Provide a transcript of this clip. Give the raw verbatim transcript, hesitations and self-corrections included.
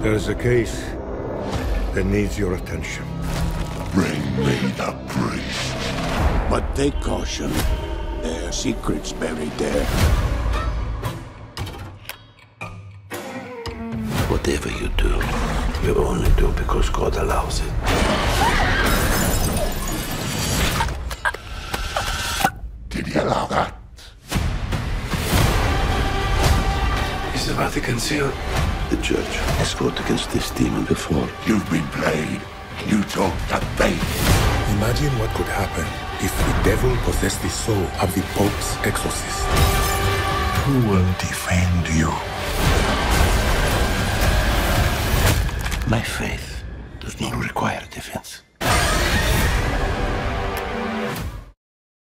There's a case that needs your attention. Bring me the priest. But take caution. There are secrets buried there. Whatever you do, you only do because God allows it. Did he allow that? Is the Vatican sealed? The church has fought against this demon before. You've been played. You took the bait. Imagine what could happen if the devil possessed the soul of the Pope's exorcist. Who will defend you? My faith does not require defense.